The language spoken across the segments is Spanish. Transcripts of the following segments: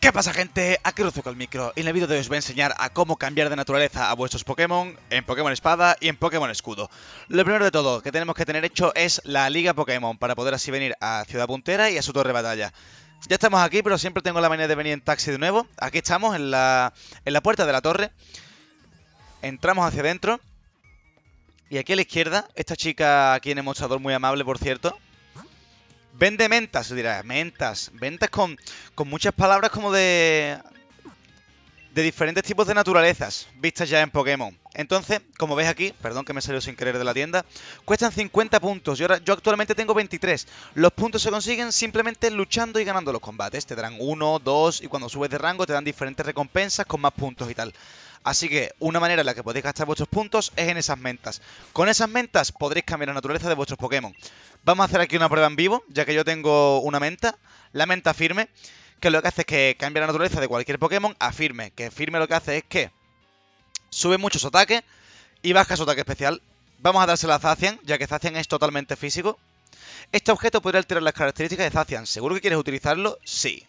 ¿Qué pasa, gente? Aquí Ruzuko el micro, y en el vídeo de hoy os voy a enseñar a cómo cambiar de naturaleza a vuestros Pokémon en Pokémon Espada y en Pokémon Escudo. Lo primero de todo que tenemos que tener hecho es la Liga Pokémon para poder así venir a Ciudad Puntera y a su torre de batalla. Ya estamos aquí, pero siempre tengo la manía de venir en taxi de nuevo. Aquí estamos en la puerta de la torre. Entramos hacia adentro. Y aquí a la izquierda, esta chica aquí en el mostrador, muy amable por cierto, vende mentas, se dirá, mentas con muchas palabras como de diferentes tipos de naturalezas vistas ya en Pokémon. Entonces, como veis aquí, perdón que me salió sin querer de la tienda, cuestan 50 puntos. Yo actualmente tengo 23. Los puntos se consiguen simplemente luchando y ganando los combates. Te darán 1, 2 y cuando subes de rango te dan diferentes recompensas con más puntos y tal. Así que una manera en la que podéis gastar vuestros puntos es en esas mentas. Con esas mentas podréis cambiar la naturaleza de vuestros Pokémon. Vamos a hacer aquí una prueba en vivo, ya que yo tengo una menta, la menta firme, que lo que hace es que cambia la naturaleza de cualquier Pokémon a firme. Que firme lo que hace es que sube mucho su ataque y baja su ataque especial. Vamos a dárselo a Zacian, ya que Zacian es totalmente físico. Este objeto podría alterar las características de Zacian. ¿Seguro que quieres utilizarlo? Sí.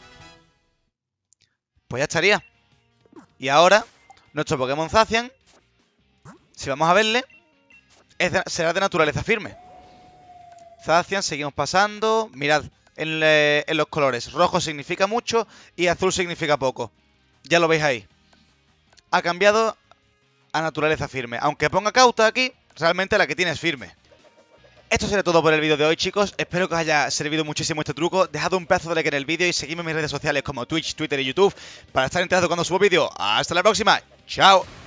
Pues ya estaría. Y ahora, nuestro Pokémon Zacian, si vamos a verle, será de naturaleza firme. Zacian, seguimos pasando. Mirad, en los colores. Rojo significa mucho y azul significa poco. Ya lo veis ahí. Ha cambiado a naturaleza firme. Aunque ponga cauta aquí, realmente la que tiene es firme. Esto será todo por el vídeo de hoy, chicos. Espero que os haya servido muchísimo este truco. Dejad un pedazo de like en el vídeo y seguidme en mis redes sociales como Twitch, Twitter y YouTube para estar enterados cuando subo vídeo. ¡Hasta la próxima! ¡Chao!